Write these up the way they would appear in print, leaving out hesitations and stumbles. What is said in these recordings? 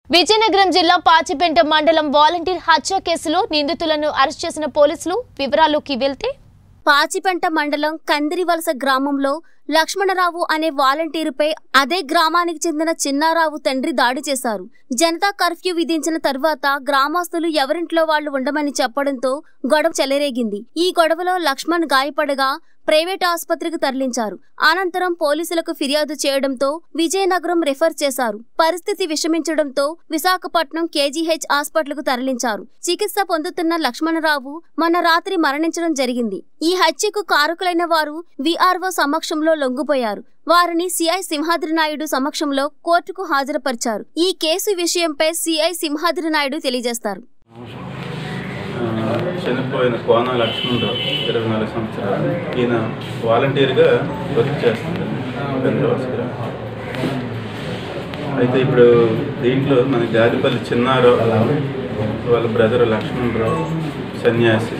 విజయనగరం జిల్లా పాచిపెంట మండలం వాలంటీర్ హత్య కేసులో నిందితులను అరెస్ట్ చేసిన పోలీసులు వివరాల్లోకి వెళ్తే పాచిపెంట మండలం కందిరివలస గ్రామంలో లక్ష్మణరావు అనే వాలంటీరుపై అదే గ్రామానికి చెందిన చిన్నారావు తండ్రి దాడి చేశారు. జనతా కర్ఫ్యూ విధించిన తర్వాత గ్రామస్తులు ఎవరింట్లో వాళ్లు ఉండమని చెప్పడంతో గొడవ చెలరేగింది. ఈ గొడవలో లక్ష్మణ్ గాయపడగా ప్రైవేట్ ఆసుపత్రికి తరలించారు. అనంతరం పోలీసులకు ఫిర్యాదు చేయడంతో విజయనగరం రిఫర్ చేశారు. పరిస్థితి విషమించడంతో విశాఖపట్నం కేజీహెచ్ హాస్పిటల్కు తరలించారు. చికిత్స పొందుతున్న లక్ష్మణరావు మొన్న రాత్రి మరణించడం జరిగింది. ఈ హత్యకు కారకులైన వారు వీఆర్ఓ సమక్షంలో లొంగిపోయారు. వారిని సిఐ సింహాద్రి నాయుడు సమక్షంలో కోర్టుకు హాజరుపరిచారు. ఈ కేసు విషయంపై సిఐ సింహాద్రి నాయుడు తెలియజేస్తారు. చనిపోయిన కోన లక్ష్మణరావు 24 సంవత్సరాలు. ఈయన వాలంటీర్గా వర్క్ చేస్తున్నారు పెద్దవాసుగా. అయితే ఇప్పుడు దీంట్లో మన గాదిపల్లి చిన్నారావు వాళ్ళ బ్రదర్ లక్ష్మణరావు సన్యాసి,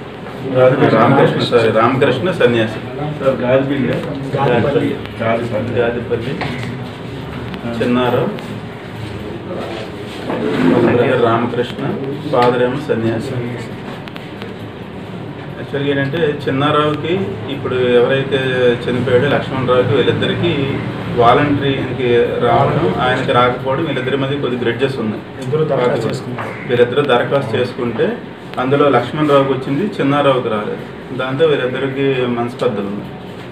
రామకృష్ణ సన్యాసి, గాదిపల్లి చిన్నారావు వాళ్ళ బ్రదర్ రామకృష్ణ, ఫాదర్ ఏమో సన్యాసి. యాక్చువల్గా ఏంటంటే చిన్నారావుకి ఇప్పుడు ఎవరైతే చనిపోయాడో లక్ష్మణరావుకి వీళ్ళిద్దరికీ వాలంటరీకి రావడం, ఆయనకి రాకపోవడం, వీళ్ళిద్దరి మధ్య కొద్ది గ్రెడ్జెస్ ఉన్నాయి. వీళ్ళిద్దరూ దరఖాస్తు చేసుకుంటే అందులో లక్ష్మణరావుకి వచ్చింది, చిన్నారావుకి రాలేదు. దాంతో వీళ్ళిద్దరికి మనస్పర్ధలు ఉన్నాయి.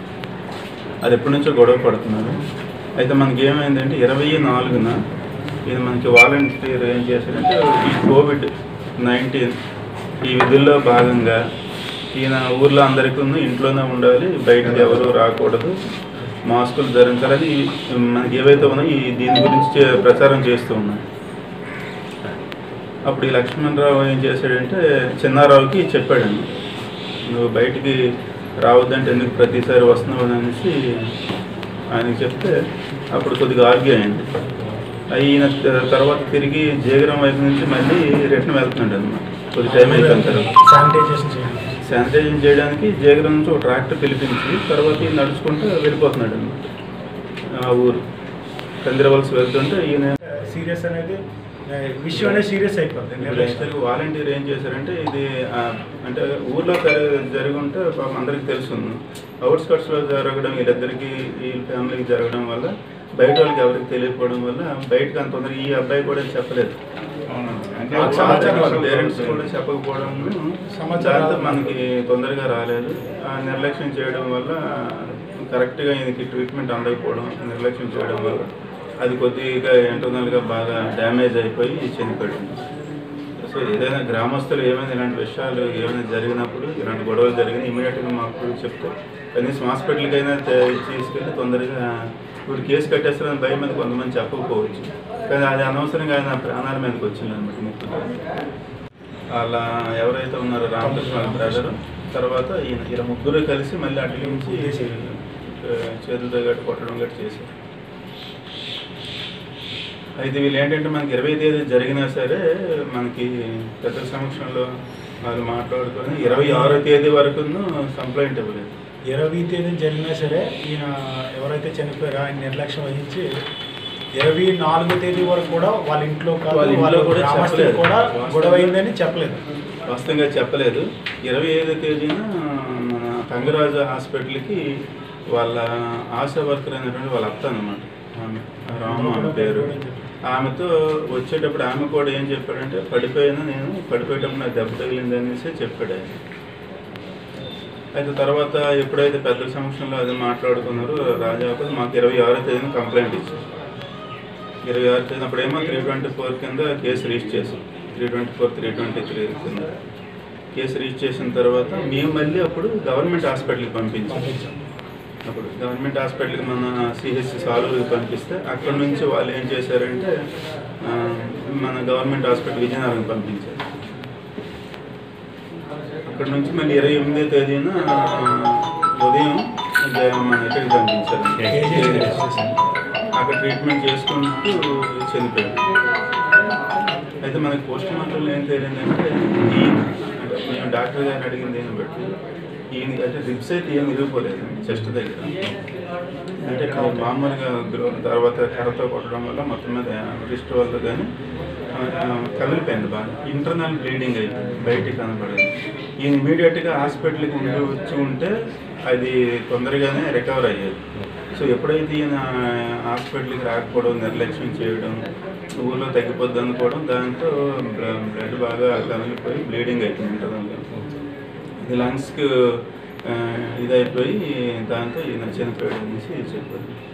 అది ఎప్పటి నుంచో గొడవ పడుతున్నారు. అయితే మనకి ఏమైందంటే 24న ఇది మనకి వాలంటీర్ ఏం చేశారంటే ఈ COVID-19 ఈ విధుల్లో భాగంగా ఈయన ఊర్లో అందరికీ ఇంట్లోనే ఉండాలి, బయటకు ఎవరు రాకూడదు, మాస్కులు ధరించాలని మనకి ఏవైతే ఉన్నాయో దీని గురించి ప్రచారం చేస్తూ ఉన్నాయి. అప్పుడు ఈ లక్ష్మణరావు ఏం చేశాడంటే చిన్నారావుకి చెప్పాడండి, నువ్వు బయటికి రావద్దంటే ఎందుకు ప్రతిసారి వస్తున్నావు అనేసి ఆయనకి చెప్తే అప్పుడు కొద్దిగా ఆర్గ్యూ అయింది. అయిన తర్వాత తిరిగి జయగరం వైపు నుంచి మళ్ళీ రిటర్న్ వెళ్తున్నాడు అనమాట. కొద్ది టైం అయిపోయిన తర్వాత శానిటైజేషన్ చేయడానికి జయగరం నుంచి ఒక ట్రాక్టర్ పిలిపించి తర్వాత ఈయన నడుచుకుంటూ వెళ్ళిపోతున్నాడు అనమాట. ఆ ఊరు కందిరవలస వెళ్తుంటే ఈయన సీరియస్ అనేది విషయం అనేది సీరియస్ అయిపోతుంది. యాక్చువల్గా వాలంటీర్ ఏం చేశారంటే ఇది అంటే ఊర్లో జరిగి ఉంటే పాపం అందరికీ తెలుస్తుంది. అవుట్స్కట్స్లో జరగడం, వీళ్ళిద్దరికి వీళ్ళ ఫ్యామిలీకి జరగడం వల్ల బయట వాళ్ళకి ఎవరికి తెలియకపోవడం వల్ల బయటకు అంత తొందరగా ఈ అబ్బాయి కూడా చెప్పలేదు, పేరెంట్స్ కూడా చెప్పకపోవడం, దాంతో మనకి తొందరగా రాలేదు. నిర్లక్ష్యం చేయడం వల్ల కరెక్ట్గా ఈయనకి ట్రీట్మెంట్ అందకపోవడం, నిర్లక్ష్యం చేయడం వల్ల అది కొద్దిగా ఇంటర్నల్గా బాగా డ్యామేజ్ అయిపోయి చనిపోయాడు. సో ఏదైనా గ్రామస్తులు ఏమైనా ఇలాంటి విషయాలు ఏమైనా జరిగినప్పుడు, ఇలాంటి గొడవలు జరిగినా ఇమీడియట్గా మాకు చెప్తే కనీసం హాస్పిటల్కి అయినా తీసుకెళ్ళి తొందరగా ఇప్పుడు కేసు కట్టేస్తారని భయం మీద కొంతమంది చెప్పకపోవచ్చు, కానీ అది అనవసరంగా ఆయన ప్రాణాల మీదకి వచ్చింది అనమాట. ముఖ్యంగా అలా ఎవరైతే ఉన్నారో రామకృష్ణ వాళ్ళ బ్రదర్, తర్వాత ఈయన ముగ్గురు కలిసి మళ్ళీ అట్ల నుంచి చేతులతో గట్టి కొట్టడం గట్టి చేశారు. అయితే వీళ్ళు ఏంటంటే మనకి 20వ తేదీ జరిగినా సరే మనకి పెద్దల సమక్షంలో వాళ్ళు మాట్లాడుకొని 26వ తేదీ వరకు కంప్లైంట్ ఇవ్వలేదు. 20వ తేదీ జరిగినా సరే ఈయన ఎవరైతే చనిపోయారో ఆయన నిర్లక్ష్యం వహించి 24వ తేదీ వరకు కూడా వాళ్ళ ఇంట్లో కూడా గొడవ అయిందని చెప్పలేదు, వాస్తవంగా చెప్పలేదు. 25వ తేదీన మన కంగరాజు హాస్పిటల్కి వాళ్ళ ఆశా వర్కర్ అయినటువంటి వాళ్ళ అత్త అనమాట, రాము ఆమె పేరు. ఆమెతో వచ్చేటప్పుడు ఆమె కూడా ఏం చెప్పాడంటే నేను పడిపోయేటప్పుడు నాకు దెబ్బ తగిలింది అనేసి చెప్పాడు ఆయన. అయితే తర్వాత ఎప్పుడైతే పెద్దల సమక్షంలో అది మాట్లాడుకున్నారో రాజాకు మాకు 26వ తేదీన కంప్లైంట్ ఇచ్చారు. 26వ తేదీన అప్పుడేమో 324 కింద కేసు రిజిస్టర్ చేసాం. 324, 323 కింద కేసు రిజిస్టర్ చేసిన తర్వాత మేము మళ్ళీ అప్పుడు గవర్నమెంట్ హాస్పిటల్కి పంపించాం. అప్పుడు గవర్నమెంట్ హాస్పిటల్కి మన సిహెచ్సి సాలూరుకి పంపిస్తే అక్కడ నుంచి వాళ్ళు ఏం చేశారంటే మన గవర్నమెంట్ హాస్పిటల్ విజయనగరం పంపించారు. అక్కడ నుంచి మళ్ళీ 28వ తేదీన ఉదయం మన ఇక్కడికి పంపించారు. అక్కడ ట్రీట్మెంట్ చేసుకుంటూ చనిపోయాడు. అయితే మనకి పోస్ట్ మార్టంలో ఏం తెలియదంటే మేము డాక్టర్ గారిని అడిగింది దీన్ని బట్టి ఈయనకి అంటే రిబ్స్ అయితే ఏం ఇరిగిపోలేదు చెస్ట్ దగ్గర, అంటే మామూలుగా తర్వాత కర్రతో కొట్టడం వల్ల మొత్తం మీద రిస్ట్ వల్ల కానీ కదిలిపోయింది బాగా. ఇంటర్నల్ బ్లీడింగ్ అయిపోయింది, బయటికి కనపడేది. ఈయన ఇమీడియట్గా హాస్పిటల్కి వచ్చి ఉంటే అది తొందరగానే రికవర్ అయ్యేది. సో ఎప్పుడైతే ఈయన హాస్పిటల్కి రాకపోవడం, నిర్లక్ష్యం చేయడం, ఊళ్ళో తగ్గిపోద్ది అనుకోవడం, దాంతో బ్లడ్ బాగా కదిలిపోయి బ్లీడింగ్ అయిపోయింది ఇంటర్నల్గా. ఇది లంగ్స్కి ఇదైపోయి దాంతో ఈయన చనిపోయాడు అనేసి చెప్పారు.